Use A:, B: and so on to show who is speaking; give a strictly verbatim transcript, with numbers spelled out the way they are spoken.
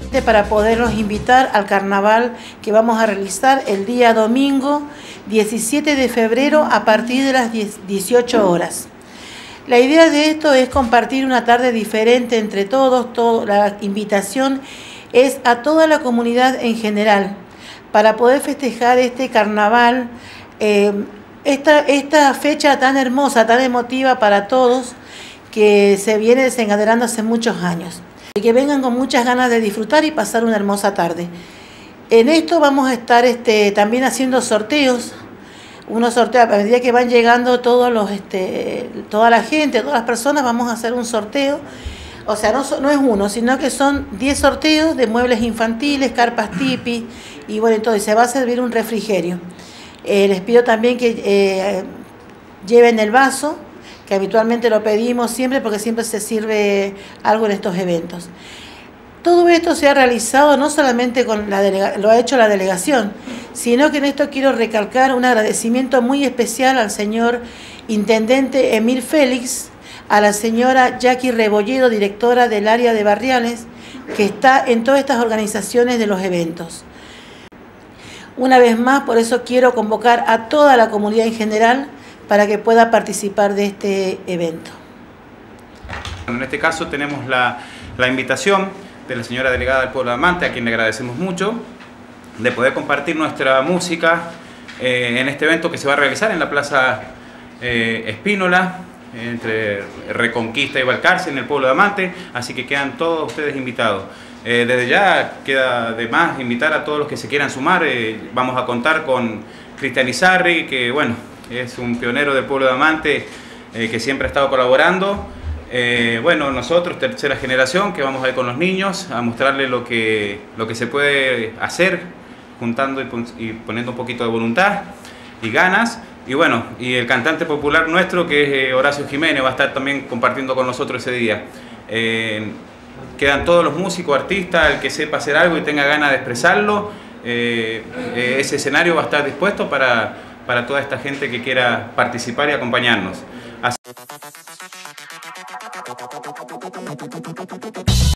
A: este para poderlos invitar al carnaval que vamos a realizar el día domingo diecisiete de febrero a partir de las dieciocho horas. La idea de esto es compartir una tarde diferente entre todos. Todo, la invitación es a toda la comunidad en general para poder festejar este carnaval, eh, esta, esta fecha tan hermosa, tan emotiva para todos, que se viene desencadenando hace muchos años. Y que vengan con muchas ganas de disfrutar y pasar una hermosa tarde. En esto vamos a estar este, también haciendo sorteos, unos sorteos a medida que van llegando todos los, este, toda la gente, todas las personas, vamos a hacer un sorteo. O sea, no, no es uno, sino que son diez sorteos de muebles infantiles, carpas tipi, y bueno, entonces se va a servir un refrigerio. Eh, les pido también que eh, lleven el vaso, que habitualmente lo pedimos siempre porque siempre se sirve algo en estos eventos. Todo esto se ha realizado no solamente con la delega, lo ha hecho la delegación, sino que en esto quiero recalcar un agradecimiento muy especial al señor Intendente Emil Félix, a la señora Jackie Rebolledo, directora del área de barriales, que está en todas estas organizaciones de los eventos. Una vez más, por eso quiero convocar a toda la comunidad en general para que pueda participar de este evento.
B: En este caso tenemos la, la invitación de la señora delegada del Pueblo de Amante, a quien le agradecemos mucho, de poder compartir nuestra música eh, en este evento que se va a realizar en la Plaza eh, Espínola, entre Reconquista y Balcarce, en el Pueblo de Amante, así que quedan todos ustedes invitados. Eh, desde ya queda de más invitar a todos los que se quieran sumar. Eh, vamos a contar con Cristian Izarri, que bueno, es un pionero del Pueblo de Amante, eh, que siempre ha estado colaborando. Eh, bueno, nosotros, tercera generación, que vamos a ir con los niños a mostrarles lo que, lo que se puede hacer, juntando y, y poniendo un poquito de voluntad y ganas. Y bueno, y el cantante popular nuestro, que es Horacio Jiménez, va a estar también compartiendo con nosotros ese día. Eh, quedan todos los músicos, artistas, el que sepa hacer algo y tenga ganas de expresarlo. Eh, eh, ese escenario va a estar dispuesto para, para toda esta gente que quiera participar y acompañarnos. Así